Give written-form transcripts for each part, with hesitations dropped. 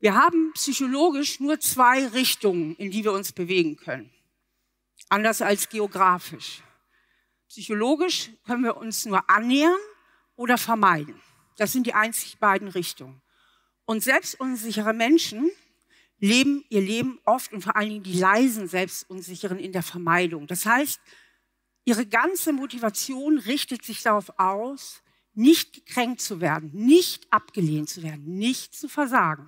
Wir haben psychologisch nur 2 Richtungen, in die wir uns bewegen können. Anders als geografisch. Psychologisch können wir uns nur annähern oder vermeiden. Das sind die einzig beiden Richtungen. Und selbstunsichere Menschen leben ihr Leben oft und vor allen Dingen die leisen Selbstunsicheren in der Vermeidung. Das heißt, ihre ganze Motivation richtet sich darauf aus, nicht gekränkt zu werden, nicht abgelehnt zu werden, nicht zu versagen.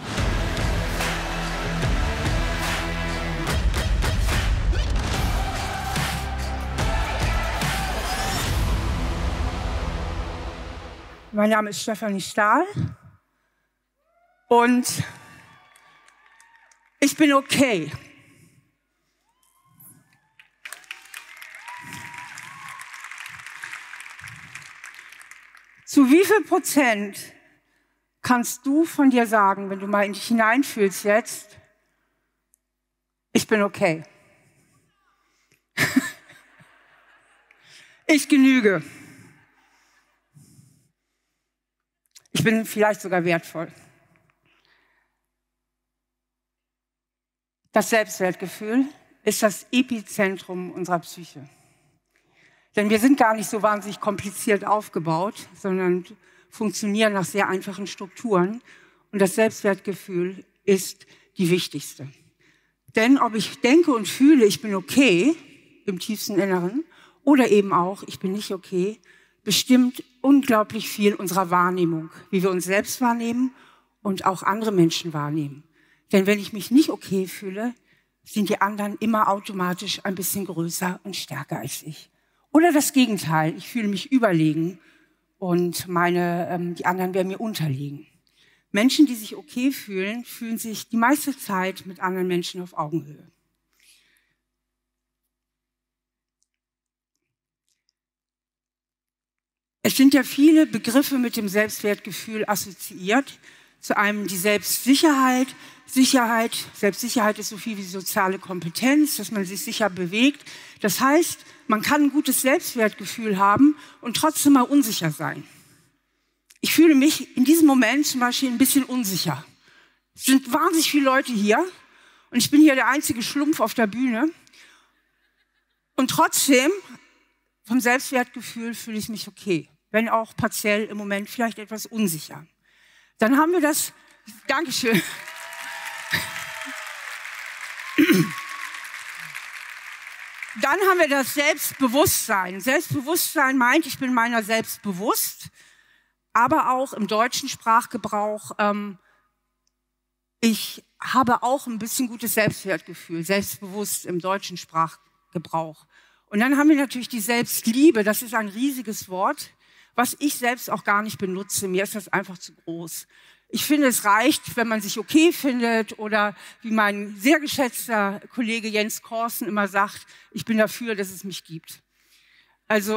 Mein Name ist Stefanie Stahl und ich bin okay. Zu wie viel Prozent kannst du von dir sagen, wenn du mal in dich hineinfühlst jetzt, ich bin okay? Ich genüge. Ich bin vielleicht sogar wertvoll. Das Selbstwertgefühl ist das Epizentrum unserer Psyche. Denn wir sind gar nicht so wahnsinnig kompliziert aufgebaut, sondern funktionieren nach sehr einfachen Strukturen. Und das Selbstwertgefühl ist die wichtigste. Denn ob ich denke und fühle, ich bin okay im tiefsten Inneren oder eben auch, ich bin nicht okay, bestimmt unglaublich viel unserer Wahrnehmung, wie wir uns selbst wahrnehmen und auch andere Menschen wahrnehmen. Denn wenn ich mich nicht okay fühle, sind die anderen immer automatisch ein bisschen größer und stärker als ich. Oder das Gegenteil, ich fühle mich überlegen und die anderen werden mir unterlegen. Menschen, die sich okay fühlen, fühlen sich die meiste Zeit mit anderen Menschen auf Augenhöhe. Es sind ja viele Begriffe mit dem Selbstwertgefühl assoziiert. Zu einem die Selbstsicherheit. Selbstsicherheit ist so viel wie soziale Kompetenz, dass man sich sicher bewegt. Das heißt, man kann ein gutes Selbstwertgefühl haben und trotzdem mal unsicher sein. Ich fühle mich in diesem Moment zum Beispiel ein bisschen unsicher. Es sind wahnsinnig viele Leute hier und ich bin hier der einzige Schlumpf auf der Bühne. Und trotzdem, vom Selbstwertgefühl fühle ich mich okay, wenn auch partiell im Moment vielleicht etwas unsicher. Dann haben wir das, Dankeschön. Dann haben wir das Selbstbewusstsein. Selbstbewusstsein meint, ich bin meiner selbst bewusst, aber auch im deutschen Sprachgebrauch, ich habe auch ein bisschen gutes Selbstwertgefühl, selbstbewusst im deutschen Sprachgebrauch. Und dann haben wir natürlich die Selbstliebe, das ist ein riesiges Wort, was ich selbst auch gar nicht benutze. Mir ist das einfach zu groß. Ich finde, es reicht, wenn man sich okay findet oder wie mein sehr geschätzter Kollege Jens Korsen immer sagt, ich bin dafür, dass es mich gibt. Also,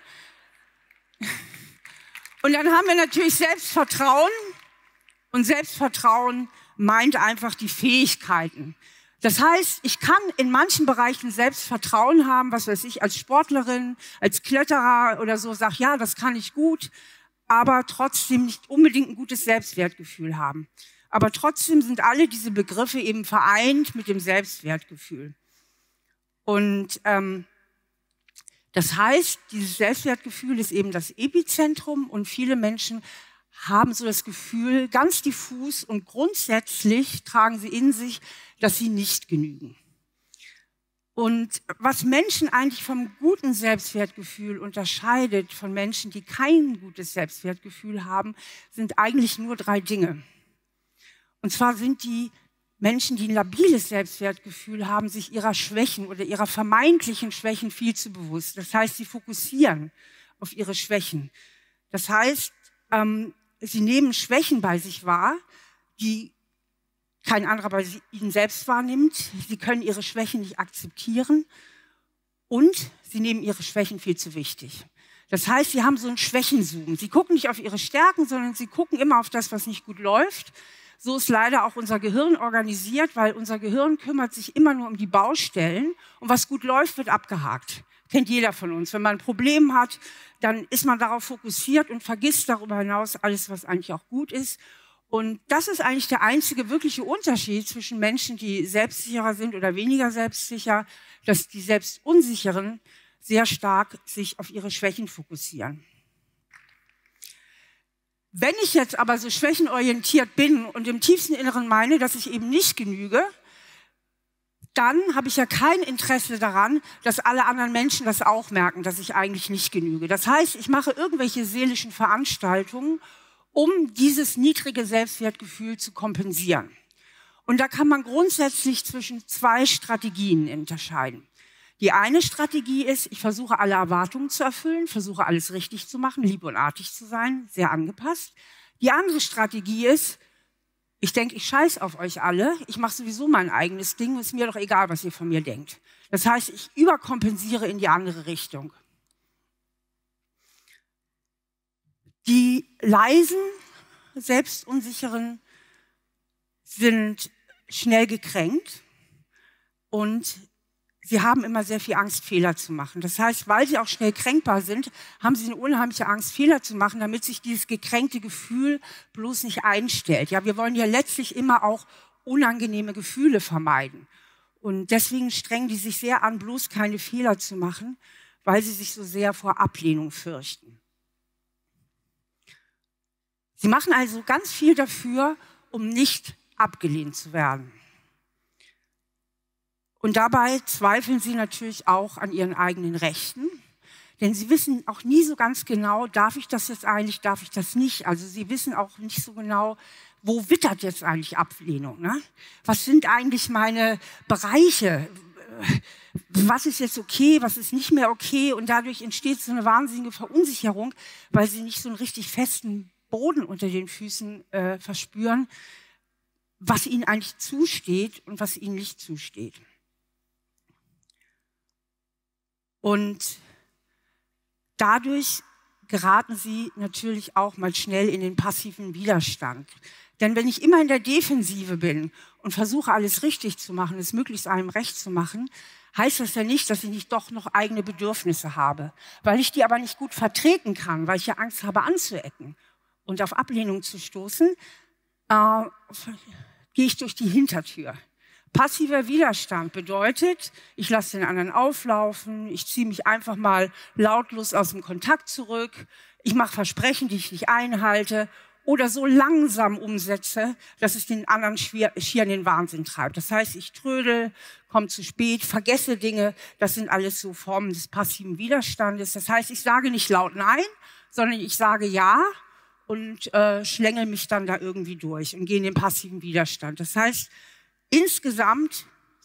und dann haben wir natürlich Selbstvertrauen und Selbstvertrauen meint einfach die Fähigkeiten. Das heißt, ich kann in manchen Bereichen Selbstvertrauen haben, was weiß ich, als Sportlerin, als Kletterer oder so, sag ja, das kann ich gut, aber trotzdem nicht unbedingt ein gutes Selbstwertgefühl haben. Aber trotzdem sind alle diese Begriffe eben vereint mit dem Selbstwertgefühl. Und das heißt, dieses Selbstwertgefühl ist eben das Epizentrum und viele Menschen haben so das Gefühl, ganz diffus und grundsätzlich tragen sie in sich, dass sie nicht genügen. Und was Menschen eigentlich vom guten Selbstwertgefühl unterscheidet von Menschen, die kein gutes Selbstwertgefühl haben, sind eigentlich nur 3 Dinge. Und zwar sind die Menschen, die ein labiles Selbstwertgefühl haben, sich ihrer Schwächen oder ihrer vermeintlichen Schwächen viel zu bewusst. Das heißt, sie fokussieren auf ihre Schwächen. Das heißt, sie nehmen Schwächen bei sich wahr, die kein anderer bei ihnen selbst wahrnimmt. Sie können ihre Schwächen nicht akzeptieren und sie nehmen ihre Schwächen viel zu wichtig. Das heißt, sie haben so einen Schwächenzoom. Sie gucken nicht auf ihre Stärken, sondern sie gucken immer auf das, was nicht gut läuft. So ist leider auch unser Gehirn organisiert, weil unser Gehirn kümmert sich immer nur um die Baustellen und was gut läuft, wird abgehakt. Kennt jeder von uns. Wenn man ein Problem hat, dann ist man darauf fokussiert und vergisst darüber hinaus alles, was eigentlich auch gut ist. Und das ist eigentlich der einzige wirkliche Unterschied zwischen Menschen, die selbstsicherer sind oder weniger selbstsicher, dass die Selbstunsicheren sehr stark sich auf ihre Schwächen fokussieren. Wenn ich jetzt aber so schwächenorientiert bin und im tiefsten Inneren meine, dass ich eben nicht genüge, dann habe ich ja kein Interesse daran, dass alle anderen Menschen das auch merken, dass ich eigentlich nicht genüge. Das heißt, ich mache irgendwelche seelischen Veranstaltungen, um dieses niedrige Selbstwertgefühl zu kompensieren. Und da kann man grundsätzlich zwischen 2 Strategien unterscheiden. Die eine Strategie ist, ich versuche alle Erwartungen zu erfüllen, versuche alles richtig zu machen, lieb und artig zu sein, sehr angepasst. Die andere Strategie ist, ich denke, ich scheiß auf euch alle, ich mache sowieso mein eigenes Ding, ist mir doch egal, was ihr von mir denkt. Das heißt, ich überkompensiere in die andere Richtung. Die leisen, selbstunsicheren sind schnell gekränkt und sie haben immer sehr viel Angst, Fehler zu machen. Das heißt, weil sie auch schnell kränkbar sind, haben sie eine unheimliche Angst, Fehler zu machen, damit sich dieses gekränkte Gefühl bloß nicht einstellt. Ja, wir wollen ja letztlich immer auch unangenehme Gefühle vermeiden. Und deswegen strengen die sich sehr an, bloß keine Fehler zu machen, weil sie sich so sehr vor Ablehnung fürchten. Sie machen also ganz viel dafür, um nicht abgelehnt zu werden. Und dabei zweifeln sie natürlich auch an ihren eigenen Rechten, denn sie wissen auch nie so ganz genau, darf ich das jetzt eigentlich, darf ich das nicht. Also sie wissen auch nicht so genau, wo wittert jetzt eigentlich Ablehnung, ne? Was sind eigentlich meine Bereiche? Was ist jetzt okay, was ist nicht mehr okay? Und dadurch entsteht so eine wahnsinnige Verunsicherung, weil sie nicht so einen richtig festen Boden unter den Füßen verspüren, was ihnen eigentlich zusteht und was ihnen nicht zusteht. Und dadurch geraten sie natürlich auch mal schnell in den passiven Widerstand. Denn wenn ich immer in der Defensive bin und versuche, alles richtig zu machen, es möglichst einem recht zu machen, heißt das ja nicht, dass ich nicht doch noch eigene Bedürfnisse habe. Weil ich die aber nicht gut vertreten kann, weil ich ja Angst habe anzuecken und auf Ablehnung zu stoßen, gehe ich durch die Hintertür. Passiver Widerstand bedeutet, ich lasse den anderen auflaufen, ich ziehe mich einfach mal lautlos aus dem Kontakt zurück, ich mache Versprechen, die ich nicht einhalte oder so langsam umsetze, dass es den anderen schier in den Wahnsinn treibt. Das heißt, ich trödel, komme zu spät, vergesse Dinge, das sind alles so Formen des passiven Widerstandes. Das heißt, ich sage nicht laut Nein, sondern ich sage Ja und schlängel mich dann da irgendwie durch und gehe in den passiven Widerstand. Das heißt, insgesamt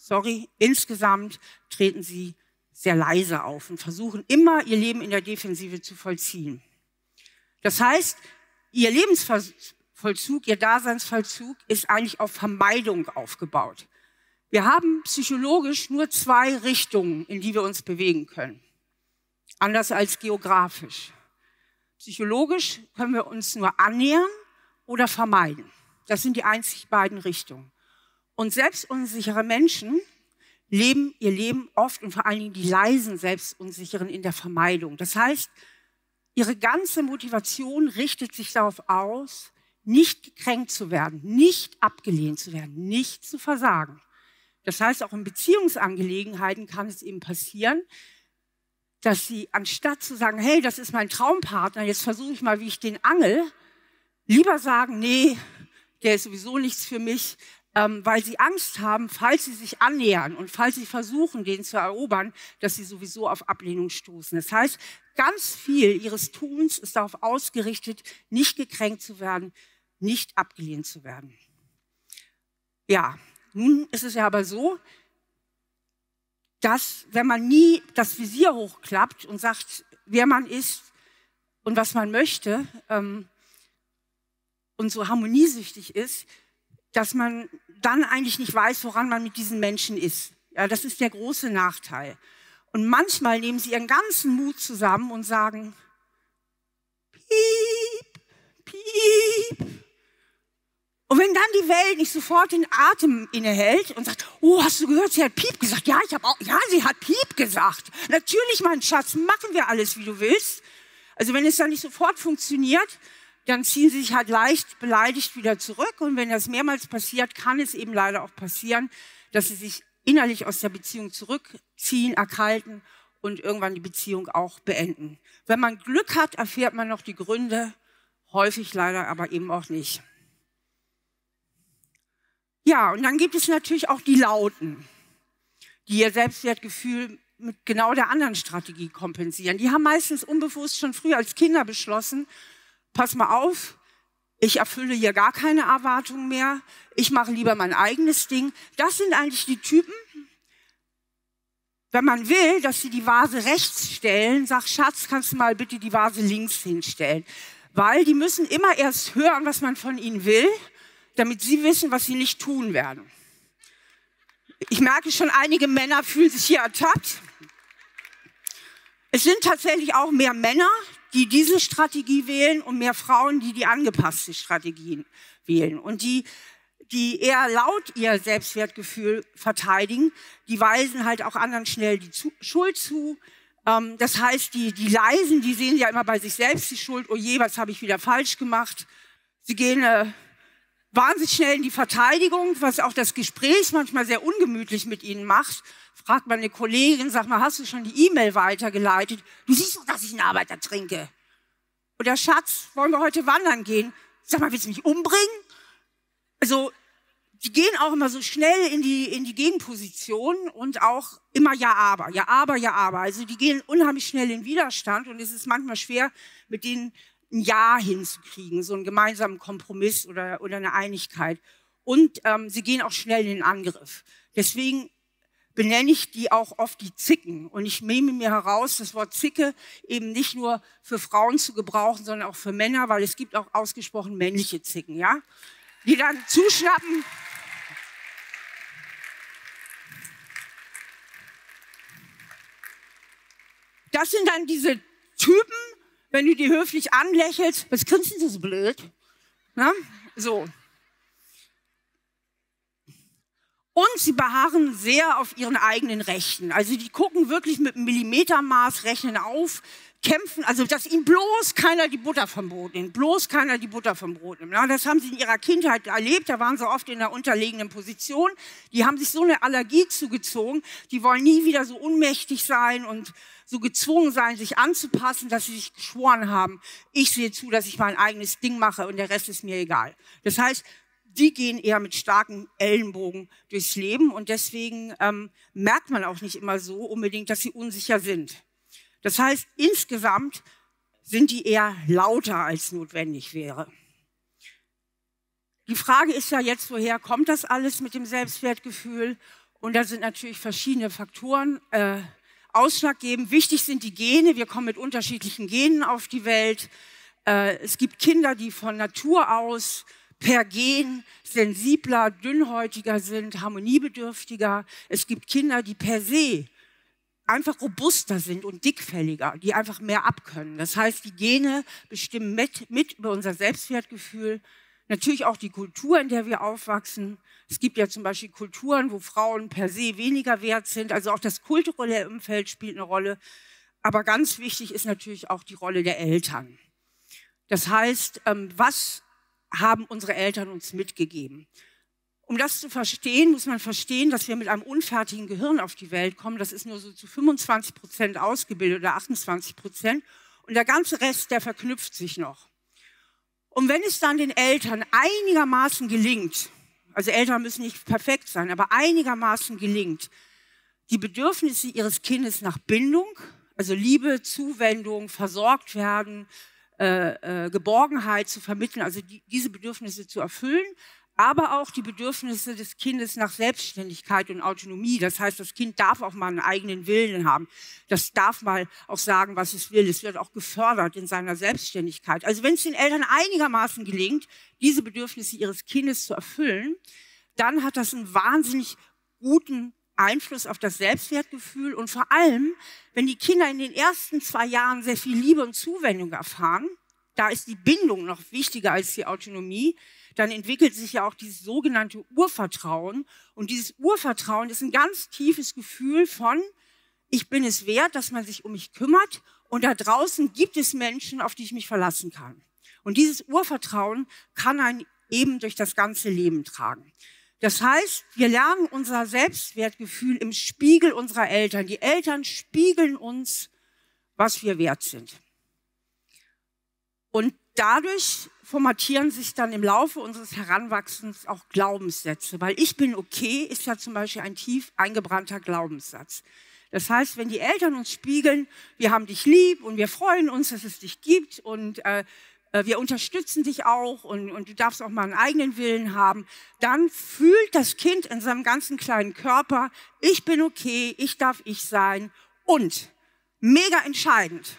treten sie sehr leise auf und versuchen immer, ihr Leben in der Defensive zu vollziehen. Das heißt, ihr Lebensvollzug, ihr Daseinsvollzug ist eigentlich auf Vermeidung aufgebaut. Wir haben psychologisch nur 2 Richtungen, in die wir uns bewegen können. Anders als geografisch. Psychologisch können wir uns nur annähern oder vermeiden. Das sind die einzig beiden Richtungen. Und selbstunsichere Menschen leben ihr Leben oft und vor allen Dingen die leisen Selbstunsicheren in der Vermeidung. Das heißt, ihre ganze Motivation richtet sich darauf aus, nicht gekränkt zu werden, nicht abgelehnt zu werden, nicht zu versagen. Das heißt, auch in Beziehungsangelegenheiten kann es eben passieren, dass sie anstatt zu sagen, hey, das ist mein Traumpartner, jetzt versuche ich mal, wie ich den angel, lieber sagen, nee, der ist sowieso nichts für mich, weil sie Angst haben, falls sie sich annähern und falls sie versuchen, den zu erobern, dass sie sowieso auf Ablehnung stoßen. Das heißt, ganz viel ihres Tuns ist darauf ausgerichtet, nicht gekränkt zu werden, nicht abgelehnt zu werden. Ja, nun ist es ja aber so, dass wenn man nie das Visier hochklappt und sagt, wer man ist und was man möchte und so harmoniesüchtig ist, dass man dann eigentlich nicht weiß, woran man mit diesen Menschen ist. Ja, das ist der große Nachteil. Und manchmal nehmen sie ihren ganzen Mut zusammen und sagen, piep, piep. Und wenn dann die Welt nicht sofort den Atem innehält und sagt, oh, hast du gehört, sie hat piep gesagt? Ja, sie hat piep gesagt. Natürlich, mein Schatz, machen wir alles, wie du willst. Also wenn es dann nicht sofort funktioniert, dann ziehen sie sich halt leicht beleidigt wieder zurück. Und wenn das mehrmals passiert, kann es eben leider auch passieren, dass sie sich innerlich aus der Beziehung zurückziehen, erkalten und irgendwann die Beziehung auch beenden. Wenn man Glück hat, erfährt man noch die Gründe, häufig leider aber eben auch nicht. Ja, und dann gibt es natürlich auch die Lauten, die ihr Selbstwertgefühl mit genau der anderen Strategie kompensieren. Die haben meistens unbewusst schon früh als Kinder beschlossen, pass mal auf, ich erfülle hier gar keine Erwartungen mehr, ich mache lieber mein eigenes Ding. Das sind eigentlich die Typen, wenn man will, dass sie die Vase rechts stellen, sag Schatz, kannst du mal bitte die Vase links hinstellen. Weil die müssen immer erst hören, was man von ihnen will, damit sie wissen, was sie nicht tun werden. Ich merke schon, einige Männer fühlen sich hier ertappt. Es sind tatsächlich auch mehr Männer, die diese Strategie wählen und mehr Frauen, die die angepasste Strategien wählen. Und die eher laut ihr Selbstwertgefühl verteidigen, die weisen halt auch anderen schnell die Schuld zu. Das heißt, die Leisen, die sehen ja immer bei sich selbst die Schuld. Oh je, was habe ich wieder falsch gemacht? Sie gehen wahnsinnig schnell in die Verteidigung, was auch das Gespräch manchmal sehr ungemütlich mit ihnen macht. Fragt man eine Kollegin, sag mal, hast du schon die E-Mail weitergeleitet? Du siehst doch, dass ich einen Arbeiter trinke. Oder Schatz, wollen wir heute wandern gehen? Sag mal, willst du mich umbringen? Also, die gehen auch immer so schnell in die Gegenposition und auch immer ja, aber. Also, die gehen unheimlich schnell in Widerstand und es ist manchmal schwer, mit denen ein Ja hinzukriegen, so einen gemeinsamen Kompromiss oder eine Einigkeit. Und sie gehen auch schnell in den Angriff. Deswegen benenne ich die auch oft die Zicken. Und ich nehme mir heraus, das Wort Zicke eben nicht nur für Frauen zu gebrauchen, sondern auch für Männer, weil es gibt auch ausgesprochen männliche Zicken, ja, die dann zuschnappen. Das sind dann diese Typen, wenn du die höflich anlächelst, was grinst du so blöd? Na? So. Und sie beharren sehr auf ihren eigenen Rechten. Also die gucken wirklich mit einem Millimetermaß, rechnen auf, kämpfen, also dass ihnen bloß keiner die Butter vom Brot nimmt. Na, das haben sie in ihrer Kindheit erlebt, da waren sie oft in einer unterlegenen Position. Die haben sich so eine Allergie zugezogen, die wollen nie wieder so ohnmächtig sein und so gezwungen sein, sich anzupassen, dass sie sich geschworen haben, ich sehe zu, dass ich mein eigenes Ding mache und der Rest ist mir egal. Das heißt, die gehen eher mit starken Ellenbogen durchs Leben und deswegen merkt man auch nicht immer so unbedingt, dass sie unsicher sind. Das heißt, insgesamt sind die eher lauter, als notwendig wäre. Die Frage ist ja jetzt, woher kommt das alles mit dem Selbstwertgefühl? Und da sind natürlich verschiedene Faktoren ausschlaggebend. Wichtig sind die Gene. Wir kommen mit unterschiedlichen Genen auf die Welt. Es gibt Kinder, die von Natur aus per Gen sensibler, dünnhäutiger sind, harmoniebedürftiger. Es gibt Kinder, die per se einfach robuster sind und dickfälliger, die einfach mehr abkönnen. Das heißt, die Gene bestimmen mit über unser Selbstwertgefühl. Natürlich auch die Kultur, in der wir aufwachsen. Es gibt ja zum Beispiel Kulturen, wo Frauen per se weniger wert sind. Also auch das kulturelle Umfeld spielt eine Rolle. Aber ganz wichtig ist natürlich auch die Rolle der Eltern. Das heißt, was haben unsere Eltern uns mitgegeben? Um das zu verstehen, muss man verstehen, dass wir mit einem unfertigen Gehirn auf die Welt kommen. Das ist nur so zu 25% ausgebildet oder 28%. Und der ganze Rest, der verknüpft sich noch. Und wenn es dann den Eltern einigermaßen gelingt, also Eltern müssen nicht perfekt sein, aber einigermaßen gelingt, die Bedürfnisse ihres Kindes nach Bindung, also Liebe, Zuwendung, versorgt werden, Geborgenheit zu vermitteln, also diese Bedürfnisse zu erfüllen, aber auch die Bedürfnisse des Kindes nach Selbstständigkeit und Autonomie. Das heißt, das Kind darf auch mal einen eigenen Willen haben. Das darf mal auch sagen, was es will. Es wird auch gefördert in seiner Selbstständigkeit. Also wenn es den Eltern einigermaßen gelingt, diese Bedürfnisse ihres Kindes zu erfüllen, dann hat das einen wahnsinnig guten Einfluss auf das Selbstwertgefühl. Und vor allem, wenn die Kinder in den ersten 2 Jahren sehr viel Liebe und Zuwendung erfahren, da ist die Bindung noch wichtiger als die Autonomie, dann entwickelt sich ja auch dieses sogenannte Urvertrauen. Und dieses Urvertrauen ist ein ganz tiefes Gefühl von, ich bin es wert, dass man sich um mich kümmert und da draußen gibt es Menschen, auf die ich mich verlassen kann. Und dieses Urvertrauen kann einen eben durch das ganze Leben tragen. Das heißt, wir lernen unser Selbstwertgefühl im Spiegel unserer Eltern. Die Eltern spiegeln uns, was wir wert sind. Und dadurch formatieren sich dann im Laufe unseres Heranwachsens auch Glaubenssätze. Weil ich bin okay, ist ja zum Beispiel ein tief eingebrannter Glaubenssatz. Das heißt, wenn die Eltern uns spiegeln, wir haben dich lieb und wir freuen uns, dass es dich gibt und wir unterstützen dich auch und du darfst auch mal einen eigenen Willen haben, dann fühlt das Kind in seinem ganzen kleinen Körper, ich bin okay, ich darf ich sein. Und mega entscheidend,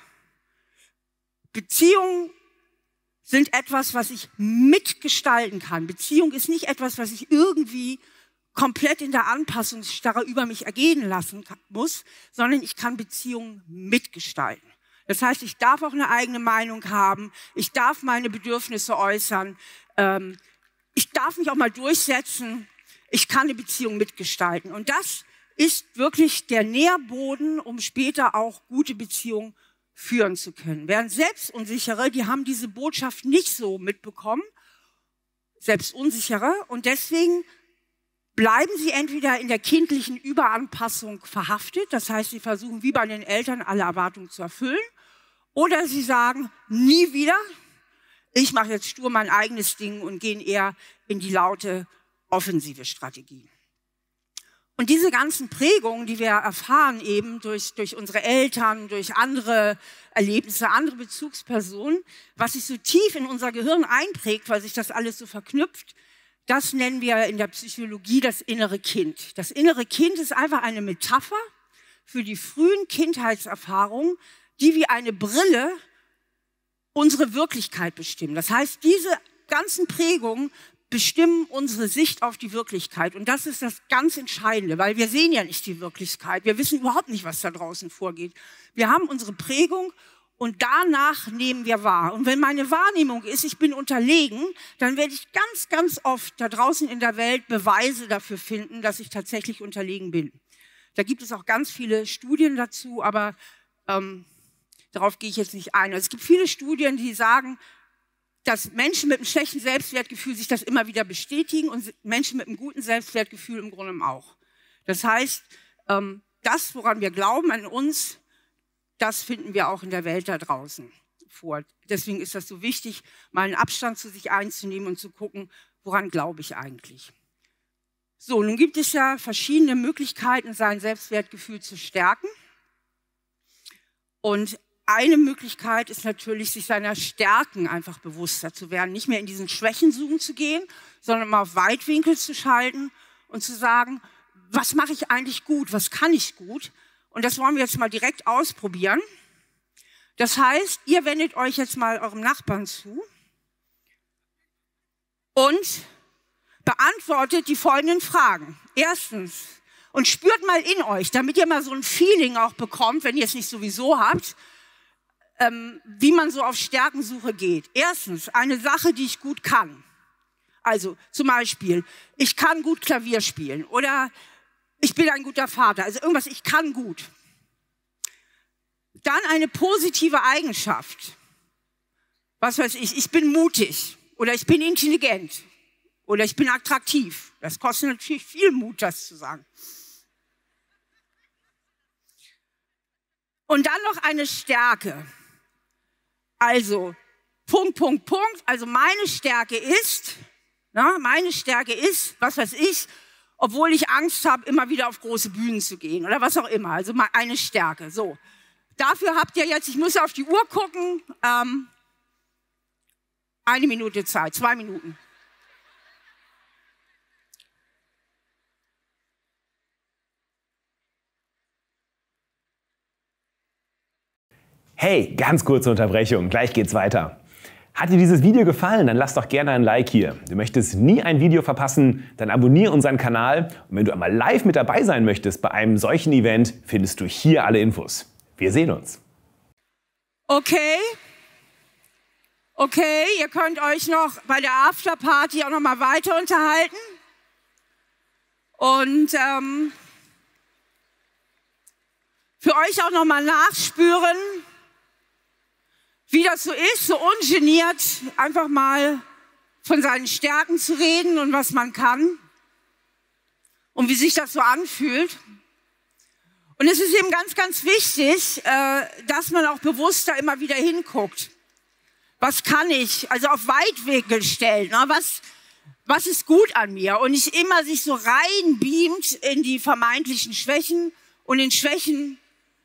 Beziehungen sind etwas, was ich mitgestalten kann. Beziehung ist nicht etwas, was ich irgendwie komplett in der Anpassungsstarre über mich ergehen lassen muss, sondern ich kann Beziehungen mitgestalten. Das heißt, ich darf auch eine eigene Meinung haben, ich darf meine Bedürfnisse äußern, ich darf mich auch mal durchsetzen, ich kann eine Beziehung mitgestalten. Und das ist wirklich der Nährboden, um später auch gute Beziehungen führen zu können. Während Selbstunsichere, die haben diese Botschaft nicht so mitbekommen, Selbstunsichere, und deswegen bleiben sie entweder in der kindlichen Überanpassung verhaftet, das heißt, sie versuchen wie bei den Eltern alle Erwartungen zu erfüllen, oder sie sagen, nie wieder, ich mache jetzt stur mein eigenes Ding und gehen eher in die laute, offensive Strategie. Und diese ganzen Prägungen, die wir erfahren eben durch unsere Eltern, durch andere Erlebnisse, andere Bezugspersonen, was sich so tief in unser Gehirn einprägt, weil sich das alles so verknüpft, das nennen wir in der Psychologie das innere Kind. Das innere Kind ist einfach eine Metapher für die frühen Kindheitserfahrungen, die wie eine Brille unsere Wirklichkeit bestimmen. Das heißt, diese ganzen Prägungen bestimmen unsere Sicht auf die Wirklichkeit. Und das ist das ganz Entscheidende, weil wir sehen ja nicht die Wirklichkeit. Wir wissen überhaupt nicht, was da draußen vorgeht. Wir haben unsere Prägung und danach nehmen wir wahr. Und wenn meine Wahrnehmung ist, ich bin unterlegen, dann werde ich ganz, ganz oft da draußen in der Welt Beweise dafür finden, dass ich tatsächlich unterlegen bin. Da gibt es auch ganz viele Studien dazu, aber darauf gehe ich jetzt nicht ein. Also es gibt viele Studien, die sagen, dass Menschen mit einem schlechten Selbstwertgefühl sich das immer wieder bestätigen und Menschen mit einem guten Selbstwertgefühl im Grunde auch. Das heißt, das, woran wir glauben an uns, das finden wir auch in der Welt da draußen vor. Deswegen ist das so wichtig, mal einen Abstand zu sich einzunehmen und zu gucken, woran glaube ich eigentlich. So, nun gibt es ja verschiedene Möglichkeiten, sein Selbstwertgefühl zu stärken. Und eine Möglichkeit ist natürlich, sich seiner Stärken einfach bewusster zu werden, nicht mehr in diesen Schwächensuchen zu gehen, sondern mal auf Weitwinkel zu schalten und zu sagen, was mache ich eigentlich gut, was kann ich gut? Und das wollen wir jetzt mal direkt ausprobieren. Das heißt, ihr wendet euch jetzt mal eurem Nachbarn zu und beantwortet die folgenden Fragen. Erstens, und spürt mal in euch, damit ihr mal so ein Feeling auch bekommt, wenn ihr es nicht sowieso habt, wie man so auf Stärkensuche geht. Erstens, eine Sache, die ich gut kann. Also zum Beispiel, ich kann gut Klavier spielen oder ich bin ein guter Vater. Also irgendwas, ich kann gut. Dann eine positive Eigenschaft. Was weiß ich bin mutig oder ich bin intelligent oder ich bin attraktiv. Das kostet natürlich viel Mut, das zu sagen. Und dann noch eine Stärke. Also, Punkt. Also meine Stärke ist, was weiß ich, obwohl ich Angst habe, immer wieder auf große Bühnen zu gehen oder was auch immer. Also mal eine Stärke. So, dafür habt ihr jetzt, ich muss auf die Uhr gucken, 1 Minute Zeit, 2 Minuten. Hey, ganz kurze Unterbrechung, gleich geht's weiter. Hat dir dieses Video gefallen, dann lass doch gerne ein Like hier. Du möchtest nie ein Video verpassen, dann abonniere unseren Kanal. Und wenn du einmal live mit dabei sein möchtest bei einem solchen Event, findest du hier alle Infos. Wir sehen uns. Okay, ihr könnt euch noch bei der Afterparty auch noch mal weiter unterhalten. Und für euch auch noch mal nachspüren, wie das so ist, so ungeniert einfach mal von seinen Stärken zu reden und was man kann und wie sich das so anfühlt. Und es ist eben ganz, ganz wichtig, dass man auch bewusst da immer wieder hinguckt. Was kann ich? Also auf Weitwinkel stellen. Ne? Was ist gut an mir? Und nicht immer sich so reinbeamt in die vermeintlichen Schwächen und in Schwächen,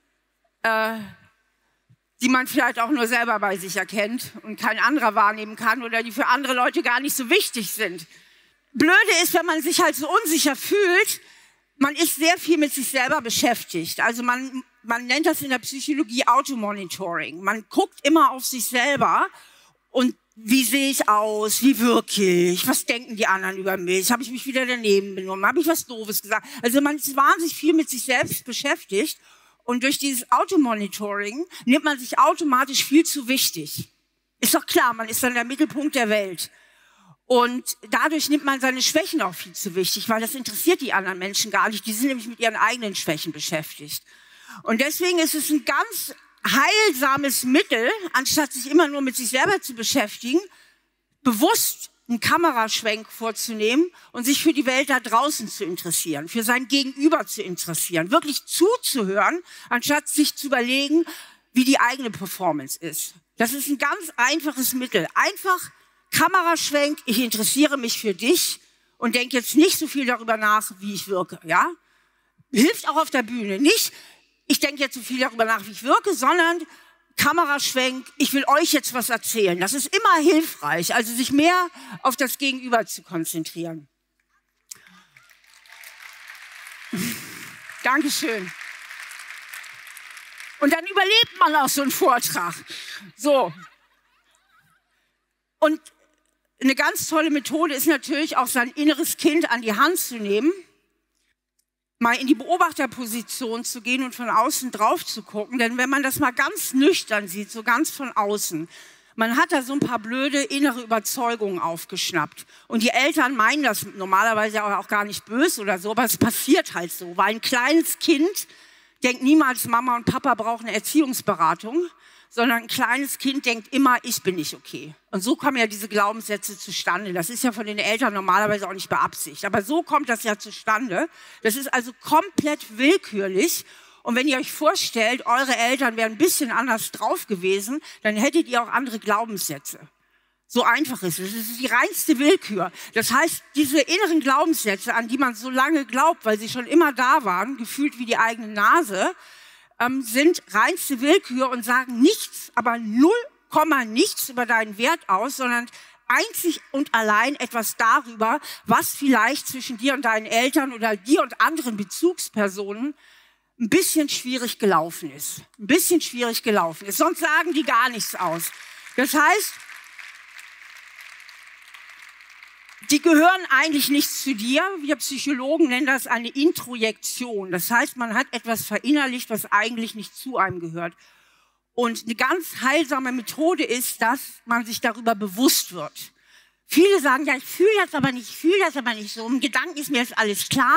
die man vielleicht auch nur selber bei sich erkennt und kein anderer wahrnehmen kann oder die für andere Leute gar nicht so wichtig sind. Blöde ist, wenn man sich halt so unsicher fühlt, man ist sehr viel mit sich selber beschäftigt. Also man nennt das in der Psychologie Automonitoring. Man guckt immer auf sich selber und wie sehe ich aus, wie wirke ich, was denken die anderen über mich, habe ich mich wieder daneben benommen, habe ich was Doofes gesagt. Also man ist wahnsinnig viel mit sich selbst beschäftigt und durch dieses Automonitoring nimmt man sich automatisch viel zu wichtig. Ist doch klar, man ist dann der Mittelpunkt der Welt. Und dadurch nimmt man seine Schwächen auch viel zu wichtig, weil das interessiert die anderen Menschen gar nicht. Die sind nämlich mit ihren eigenen Schwächen beschäftigt. Und deswegen ist es ein ganz heilsames Mittel, anstatt sich immer nur mit sich selber zu beschäftigen, bewusst einen Kameraschwenk vorzunehmen und sich für die Welt da draußen zu interessieren, für sein Gegenüber zu interessieren, wirklich zuzuhören, anstatt sich zu überlegen, wie die eigene Performance ist. Das ist ein ganz einfaches Mittel. Einfach Kameraschwenk, ich interessiere mich für dich und denke jetzt nicht so viel darüber nach, wie ich wirke, ja? Hilft auch auf der Bühne. Nicht, ich denke jetzt so viel darüber nach, wie ich wirke, sondern Kameraschwenk, ich will euch jetzt was erzählen. Das ist immer hilfreich, also sich mehr auf das Gegenüber zu konzentrieren. Dankeschön. Und dann überlebt man auch so einen Vortrag. So. Und eine ganz tolle Methode ist natürlich auch sein inneres Kind an die Hand zu nehmen, mal in die Beobachterposition zu gehen und von außen drauf zu gucken. Denn wenn man das mal ganz nüchtern sieht, so ganz von außen, man hat da so ein paar blöde innere Überzeugungen aufgeschnappt. Und die Eltern meinen das normalerweise auch gar nicht böse oder so, aber es passiert halt so. Weil ein kleines Kind denkt niemals, Mama und Papa brauchen eine Erziehungsberatung, sondern ein kleines Kind denkt immer, ich bin nicht okay. Und so kommen ja diese Glaubenssätze zustande. Das ist ja von den Eltern normalerweise auch nicht beabsichtigt. Aber so kommt das ja zustande. Das ist also komplett willkürlich. Und wenn ihr euch vorstellt, eure Eltern wären ein bisschen anders drauf gewesen, dann hättet ihr auch andere Glaubenssätze. So einfach ist es. Es ist die reinste Willkür. Das heißt, diese inneren Glaubenssätze, an die man so lange glaubt, weil sie schon immer da waren, gefühlt wie die eigene Nase, sind reinste Willkür und sagen nichts, aber 0, nichts über deinen Wert aus, sondern einzig und allein etwas darüber, was vielleicht zwischen dir und deinen Eltern oder dir und anderen Bezugspersonen ein bisschen schwierig gelaufen ist. Ein bisschen schwierig gelaufen ist. Sonst sagen die gar nichts aus. Das heißt, die gehören eigentlich nicht zu dir. Wir Psychologen nennen das eine Introjektion. Das heißt, man hat etwas verinnerlicht, was eigentlich nicht zu einem gehört. Und eine ganz heilsame Methode ist, dass man sich darüber bewusst wird. Viele sagen, ja, ich fühle das aber nicht so. Im Gedanken ist mir jetzt alles klar.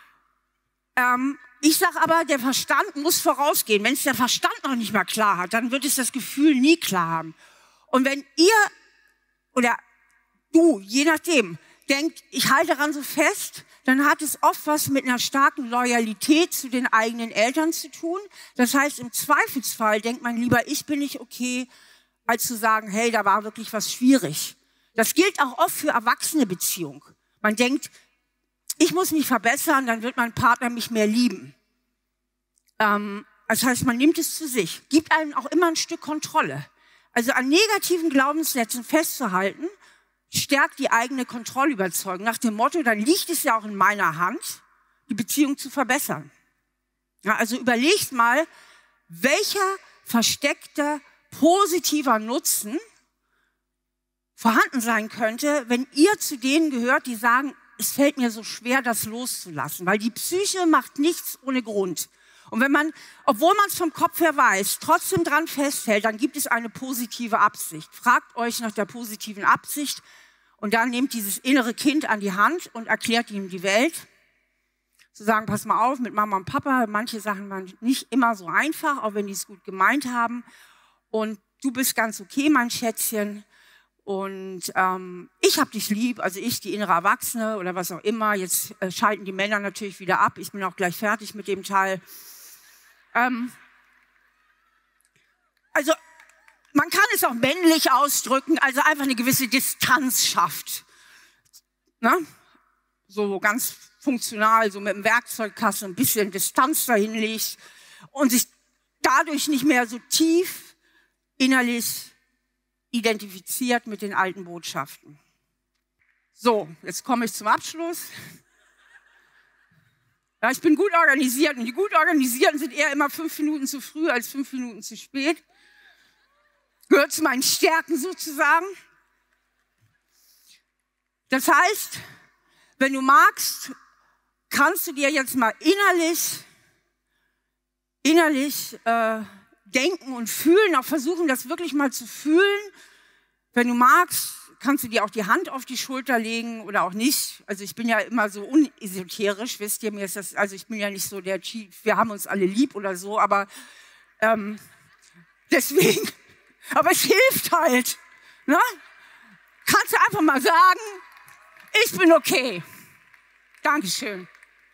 Ich sage aber, der Verstand muss vorausgehen. Wenn es der Verstand noch nicht mal klar hat, dann wird es das Gefühl nie klar haben. Und wenn ihr oder du, je nachdem, denkt, ich halte daran so fest, dann hat es oft was mit einer starken Loyalität zu den eigenen Eltern zu tun. Das heißt, im Zweifelsfall denkt man lieber, ich bin nicht okay, als zu sagen, hey, da war wirklich was schwierig. Das gilt auch oft für erwachsene Beziehungen. Man denkt, ich muss mich verbessern, dann wird mein Partner mich mehr lieben. Das heißt, man nimmt es zu sich, gibt einem auch immer ein Stück Kontrolle. Also an negativen Glaubenssätzen festzuhalten, stärkt die eigene Kontrollüberzeugung. Nach dem Motto, dann liegt es ja auch in meiner Hand, die Beziehung zu verbessern. Ja, also überlegt mal, welcher versteckter positiver Nutzen vorhanden sein könnte, wenn ihr zu denen gehört, die sagen, es fällt mir so schwer, das loszulassen, weil die Psyche macht nichts ohne Grund. Und wenn man, obwohl man es vom Kopf her weiß, trotzdem dran festhält, dann gibt es eine positive Absicht. Fragt euch nach der positiven Absicht und dann nehmt dieses innere Kind an die Hand und erklärt ihm die Welt. Zu sagen, pass mal auf, mit Mama und Papa, manche Sachen waren nicht immer so einfach, auch wenn die es gut gemeint haben. Und du bist ganz okay, mein Schätzchen. Und ich hab dich lieb, also ich, die innere Erwachsene oder was auch immer. Jetzt schalten die Männer natürlich wieder ab. Ich bin auch gleich fertig mit dem Teil. Also man kann es auch männlich ausdrücken, also einfach eine gewisse Distanz schafft. Ne? So ganz funktional, so mit dem Werkzeugkasten ein bisschen Distanz dahin legt und sich dadurch nicht mehr so tief innerlich identifiziert mit den alten Botschaften. So, jetzt komme ich zum Abschluss. Ja, ich bin gut organisiert und die gut Organisierten sind eher immer 5 Minuten zu früh als 5 Minuten zu spät. Gehört zu meinen Stärken sozusagen. Das heißt, wenn du magst, kannst du dir jetzt mal innerlich denken und fühlen, auch versuchen, das wirklich mal zu fühlen. Wenn du magst, kannst du dir auch die Hand auf die Schulter legen oder auch nicht. Also ich bin ja immer so unesoterisch, wisst ihr, mir ist das, also ich bin ja nicht so der Chief, wir haben uns alle lieb oder so, aber deswegen, aber es hilft halt. Ne? Kannst du einfach mal sagen, ich bin okay. Dankeschön.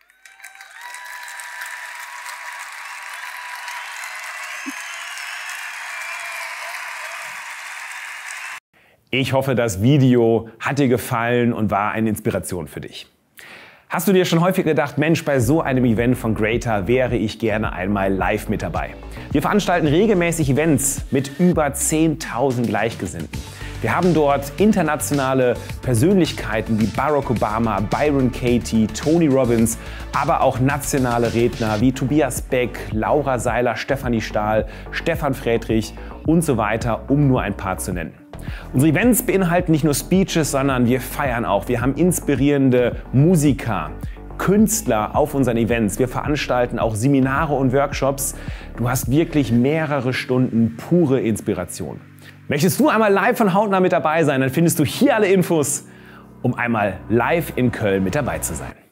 Ich hoffe, das Video hat dir gefallen und war eine Inspiration für dich. Hast du dir schon häufig gedacht, Mensch, bei so einem Event von Greater wäre ich gerne einmal live mit dabei? Wir veranstalten regelmäßig Events mit über 10.000 Gleichgesinnten. Wir haben dort internationale Persönlichkeiten wie Barack Obama, Byron Katie, Tony Robbins, aber auch nationale Redner wie Tobias Beck, Laura Seiler, Stefanie Stahl, Stefan Friedrich und so weiter, um nur ein paar zu nennen. Unsere Events beinhalten nicht nur Speeches, sondern wir feiern auch. Wir haben inspirierende Musiker, Künstler auf unseren Events. Wir veranstalten auch Seminare und Workshops. Du hast wirklich mehrere Stunden pure Inspiration. Möchtest du einmal live von hautnah mit dabei sein, dann findest du hier alle Infos, um einmal live in Köln mit dabei zu sein.